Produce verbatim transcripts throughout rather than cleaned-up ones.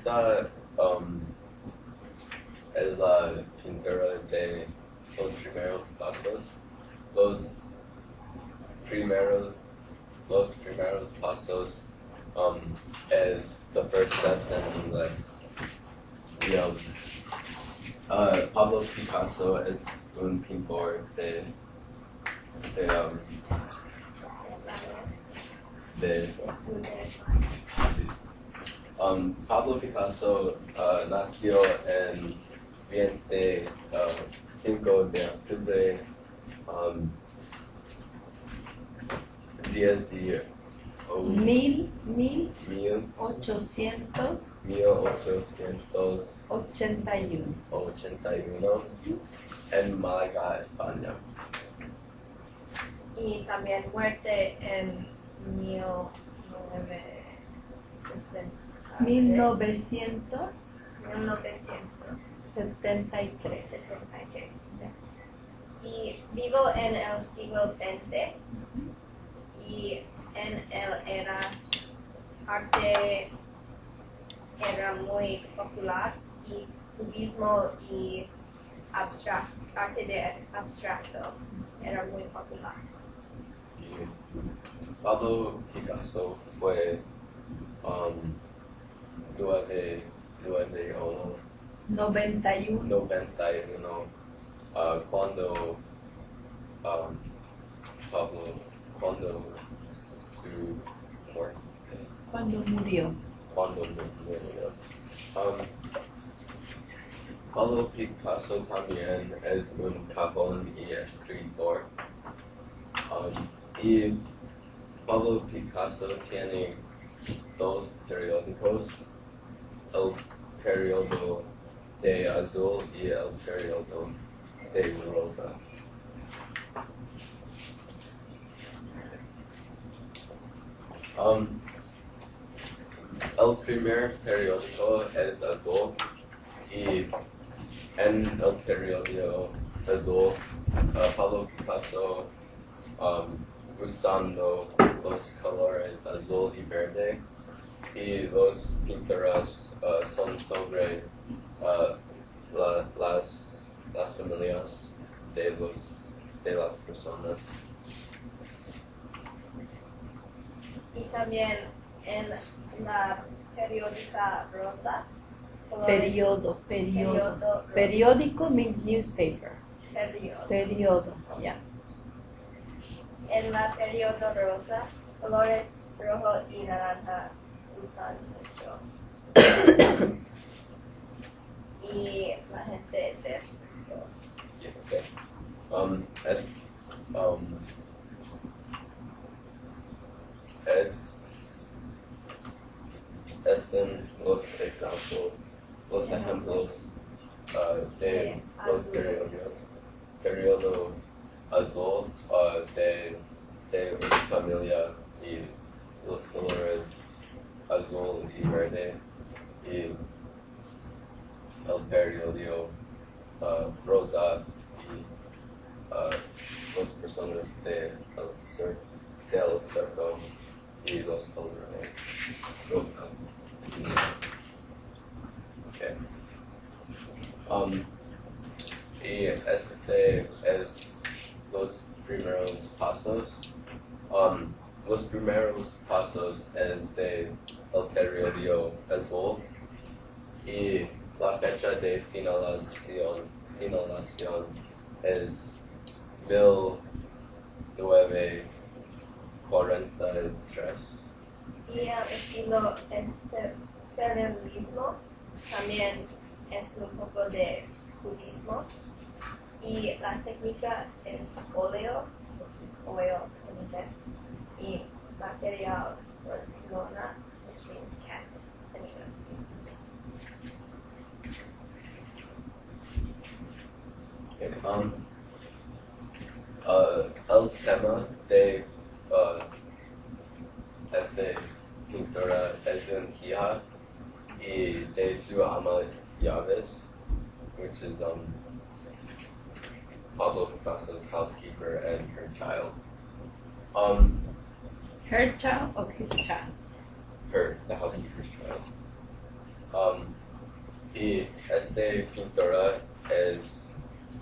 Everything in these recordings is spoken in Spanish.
Esta um, es la pintura de los primeros pasos. Los primeros, los primeros pasos um, es the first steps in English. Y, um, uh, Pablo Picasso es un pintor de, de, um, de sí. um, Pablo Picasso uh, nació en veinticinco de octubre um, diez y oh, Mil, mil mil, ochocientos mil ochocientos ochenta y uno. ochenta y uno en Málaga, España. Y también muerte en mil Mil novecientos novecientos setenta y tres. sesenta y tres. Y vivo en el siglo veinte y en él era arte era muy popular y cubismo y abstract, arte de abstracto era muy popular. Y Pablo Picasso fue um, nueve, nueve o noventa y uno. noventa y uno uh, cuando um, Pablo, cuando su muerte, Cuando murió. cuando murió. Um, Pablo Picasso también es un capón y escritor. Um, y Pablo Picasso tiene dos periódicos, el periodo de azul y el periodo de rosa. Um, el primer periódico es azul y en el periodo azul uh, Pablo Picasso um, usando los colores azul y verde y los pinturas uh, son sobre uh, la, las, las familias de, los, de las personas. Y también en la periódica rosa. colores- Periodo, periodo. Periodo. Periódico means newspaper. Periodo. Periodo, ya. En la periodo rosa, colores rojo y naranja usan mucho. Y la gente de Yeah, okay. Um, es, um, es, están los ejemplos, los ejemplos uh, de los Azul. periodos. Periodo azul uh, de, de una familia y los colores azul y verde y el periodo uh, rosa y uh, las personas de el cer del cerco y los colores roja. Okay. Um, y este es los primeros pasos. Um, los primeros pasos es de el periodo azul y la fecha de finalización, finalización es mil novecientos cuarenta y tres. Y el estilo es ce- surrealismo, también es un poco de cubismo. Y la técnica es óleo, oil en inglés, y material Barcelona, which means canvas en inglés. Okay, um, uh, el tema de uh, esta pintura es un hija y de su ama llaves, which is um, Pablo Picasso's housekeeper and her child. Um, Her child or his child? her, the housekeeper's child. Um, y esta pintura es,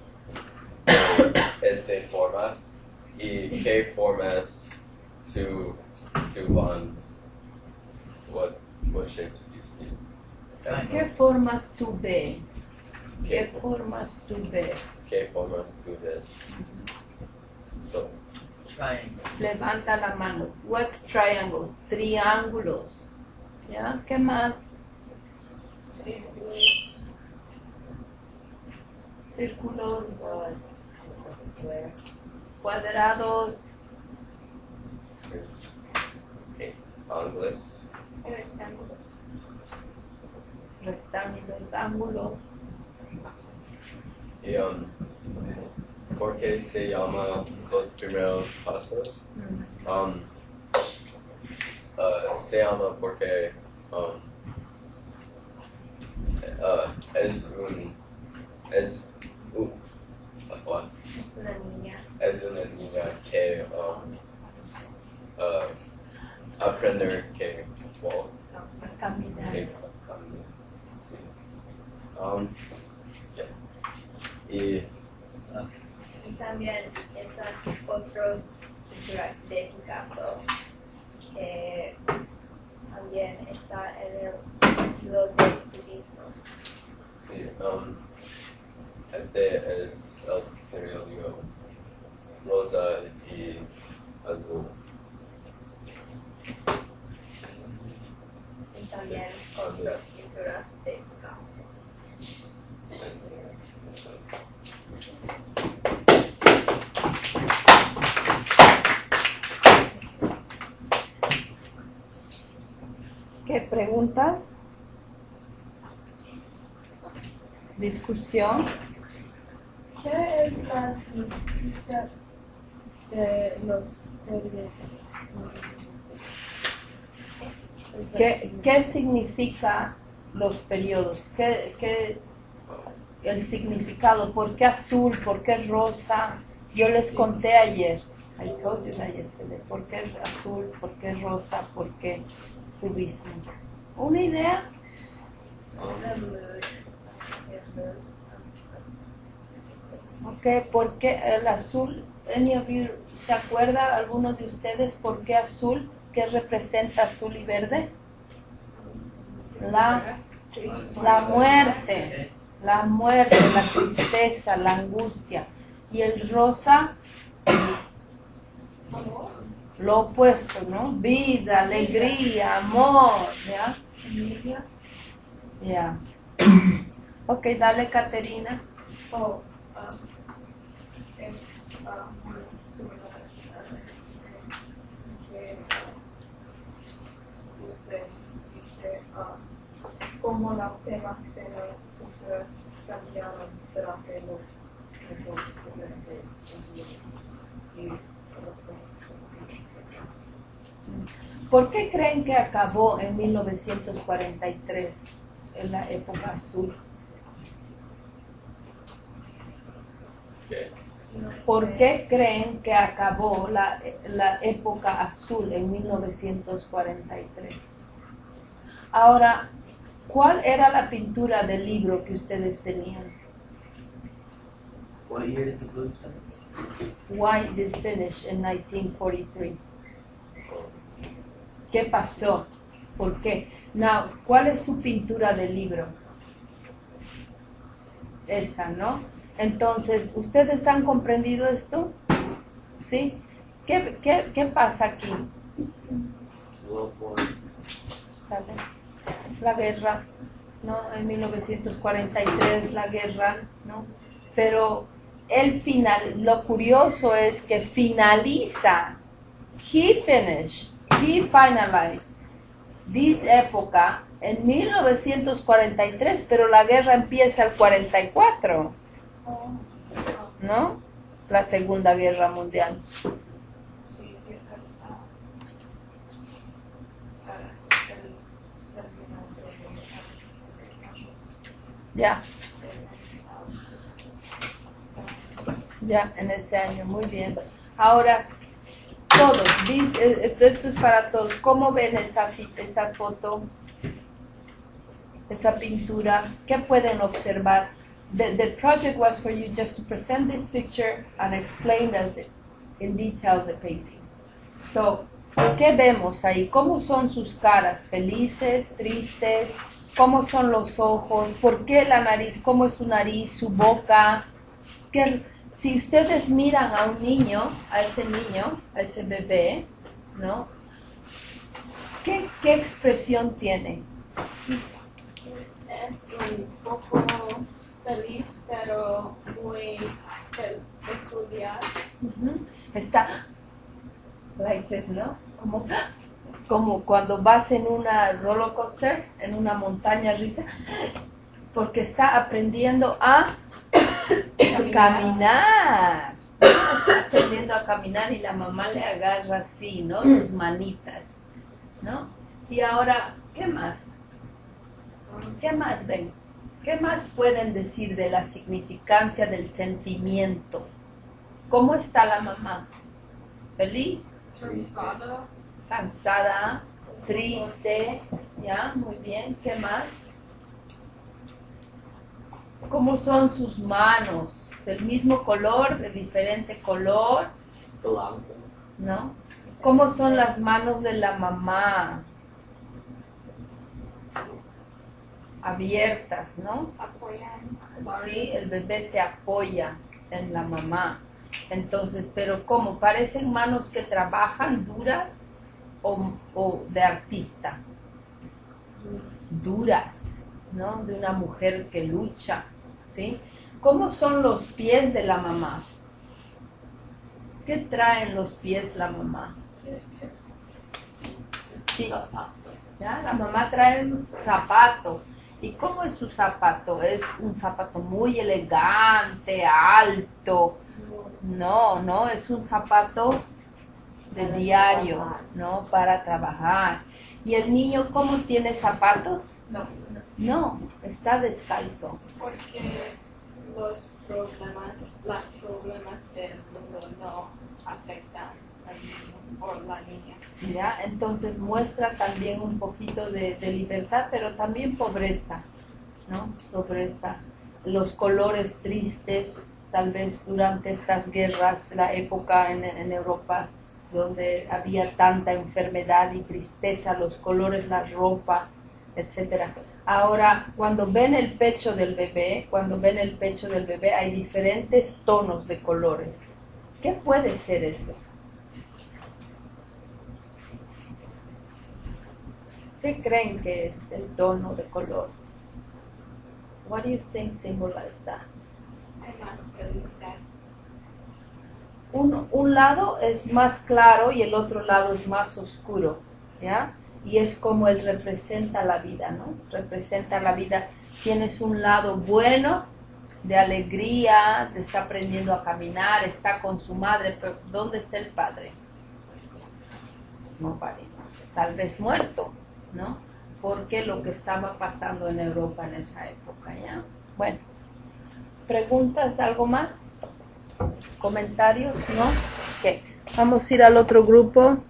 es de formas. ¿Y qué formas tú, tú van? What, what shapes do you see? ¿Qué formas tú ves? ¿Qué ¿Qué, formas tú ves? qué formas tú ves? So, Triangle. Levanta la mano. What's triangles? Triángulos. ¿Ya? ¿Qué más? Círculos. Círculos, Los, los square. cuadrados, there's eight ángulos. Rectángulos. rectángulos, ángulos. Y um, ¿por qué se llama los primeros pasos? Mm. Um, uh, se llama porque um, uh, es un es un what? Es una niña. Es una niña que um, uh, aprender que walk, A caminar. que camina. Sí. Um, yeah. Y Y también estas otras pinturas de Picasso que también está en el estilo del cubismo. sí, um, este es el periodo rosa y azul. Y también otras pinturas de Picasso. ¿Qué preguntas? Discusión. ¿Qué es la significación de los periodos? ¿Qué, qué significa los periodos? ¿Qué, qué el significado? ¿Por qué azul? ¿Por qué rosa? Yo les conté ayer. I told you that yesterday. ¿Por qué azul? ¿Por qué rosa? ¿Por qué cubismo? ¿Una idea? Una mood, hacer mood. Ok, ¿por qué el azul? Any of you, ¿se acuerda alguno de ustedes por qué azul? ¿Qué representa azul y verde? La, la muerte, la muerte, la tristeza, la angustia. Y el rosa, lo opuesto, ¿no? Vida, alegría, amor, ¿ya? Ya. Ok, dale, Caterina. Oh, um, es um, similar a que uh, usted dice um, cómo los temas de las culturas cambiaron durante los tiempos diferentes y ¿Por qué creen que acabó en mil novecientos cuarenta y tres, en la época azul? ¿qué? ¿Por qué creen que acabó la, la época azul en mil novecientos cuarenta y tres? Ahora, ¿cuál era la pintura del libro que ustedes tenían? What year did the blues finish? Why did it finish in nineteen forty-three? ¿Qué pasó? ¿Por qué? Now, ¿cuál es su pintura del libro? Esa, ¿no? Entonces, ¿ustedes han comprendido esto? ¿Sí? ¿Qué, qué, qué pasa aquí? World War. Dale. La guerra, ¿no? En mil novecientos cuarenta y tres la guerra, ¿no? Pero el final, lo curioso es que finaliza, he finished, he finalized this época en mil novecientos cuarenta y tres, pero la guerra empieza el cuarenta y cuatro, ¿no? La Segunda Guerra Mundial. sí, el, Ya, ya, en ese año, muy bien. Ahora, todos, this- eh, esto es para todos. ¿Cómo ven esa, fi- esa foto? esa pintura, ¿qué pueden observar? The, the project was for you just to present this picture and explain us in detail the painting. So, ¿qué vemos ahí? ¿Cómo son sus caras? ¿Felices? ¿Tristes? ¿Cómo son los ojos? ¿Por qué la nariz? ¿Cómo es su nariz? ¿Su boca? ¿Qué? Si ustedes miran a un niño, a ese niño, a ese bebé, ¿no? ¿Qué, qué expresión tiene? Es un poco feliz, pero muy pe- peculiar. Uh-huh. Está like this, ¿no? Como, como cuando vas en una roller coaster, en una montaña rusa, porque está aprendiendo a caminar. Está aprendiendo a caminar y la mamá le agarra así, ¿no? Sus manitas, ¿no? Y ahora, ¿qué más? ¿Qué más ven? ¿Qué más pueden decir de la significancia del sentimiento? ¿Cómo está la mamá? ¿Feliz? Cansada. Cansada, triste, ¿ya? Muy bien, ¿qué más? ¿Cómo son sus manos? ¿Del mismo color, de diferente color? Blanco. ¿No? ¿Cómo son las manos de la mamá? Abiertas, ¿no? Apoyan. Sí, el bebé se apoya en la mamá. Entonces, pero ¿cómo? ¿Parecen manos que trabajan duras o, o de artista? Duras, ¿no? De una mujer que lucha, ¿sí? ¿Cómo son los pies de la mamá? ¿Qué traen los pies la mamá? Sí, Zapato. ¿ya? La mamá trae un zapato. ¿Y cómo es su zapato? ¿Es un zapato muy elegante, alto? No, no, es un zapato de Para diario, trabajar. ¿no? Para trabajar. ¿Y el niño cómo tiene zapatos? No. No, está descalzo. Porque los problemas, las problemas del mundo no afectan al niño o la niña. ¿Ya? Entonces muestra también un poquito de, de libertad, pero también pobreza, ¿no? Pobreza. Los colores tristes, tal vez durante estas guerras, la época en, en Europa donde había tanta enfermedad y tristeza, los colores, la ropa, etcétera. Ahora, cuando ven el pecho del bebé, cuando ven el pecho del bebé, hay diferentes tonos de colores. ¿Qué puede ser eso? ¿Qué creen que es el tono de color? What do you think symbolizes that? Hay más felicidad. Un, un lado es más claro y el otro lado es más oscuro, ¿ya? Y es como él representa la vida, ¿no? Representa la vida. Tienes un lado bueno, de alegría, de está aprendiendo a caminar, está con su madre, pero ¿dónde está el padre? No, padre, tal vez muerto, ¿no? Porque lo que estaba pasando en Europa en esa época, ¿ya? Bueno, ¿preguntas, algo más? ¿Comentarios? ¿No? Ok, vamos a ir al otro grupo.